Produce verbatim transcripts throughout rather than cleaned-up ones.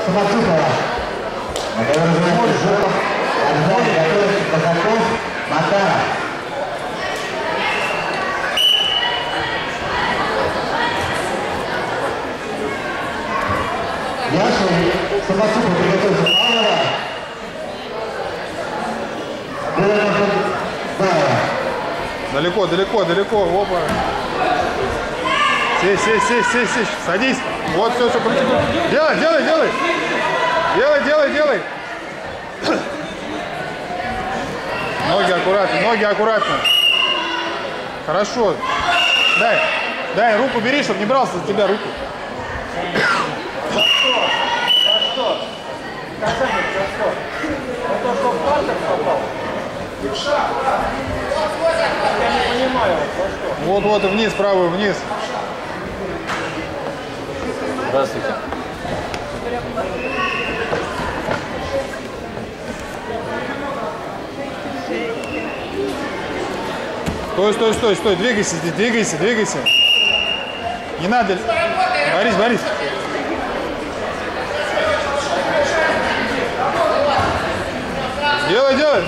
Самоцукова. На котором занимает Жуков. Сзади готовится Казаков. Макаров. Яшин. Самоцуков приготовится Павлова. Далеко, далеко, далеко. Опа. Сей, сей, сей, сей, сей. Садись. Вот, все, все, крути. Делай, делай, делай. Делай, делай, делай. Ноги аккуратно, ноги аккуратно. Хорошо. Дай, дай, руку бери, чтобы не брался за тебя руку. За что? За что? Казанец, за что? За то, что в партер попал? Я не понимаю, за что? Вот, вот, и вниз, правую, вниз. Здравствуйте. Стой, стой, стой, стой, двигайся, двигайся, двигайся. Не надо. Борис, Борис. Делай, делай.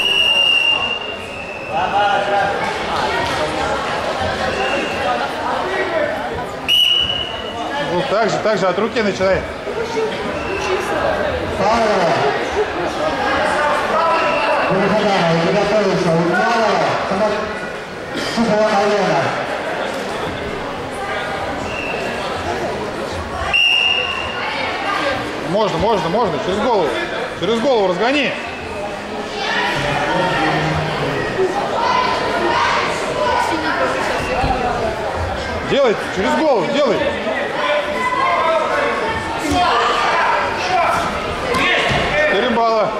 Вот так же, так же, от руки начинай. Павлова. Выхода, и готовится Ульянова. Самоцукова Алена. Можно, можно, можно, через голову. Через голову разгони. Делай, через голову, делай. Четыре балла.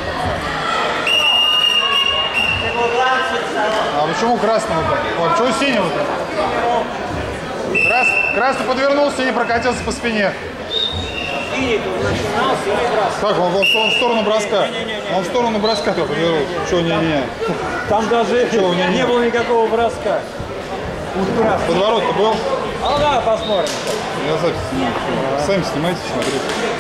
А почему красного-то? А почему синего-то? Крас... Красный подвернулся и не прокатился по спине. Так, он, он, он в сторону броска. Он в сторону броска только повернул. Что, не-не. Там даже Что, не, не. не было никакого броска. Подворот-то был? А да, посмотрим. Я запись снимаю. Сами снимайте, смотрите.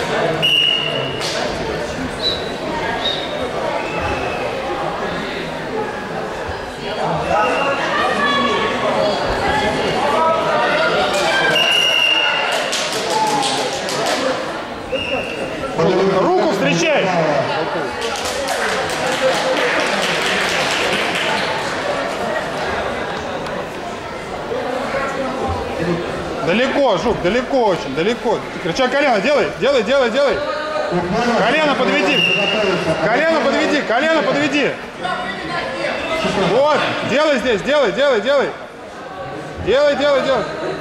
Руку встречай! Далеко, Жук, далеко очень, далеко. Крича колено, делай, делай, делай, делай. Колено подведи. Колено подведи, колено подведи. Вот, делай здесь, делай, делай, делай. Делай, делай, делай.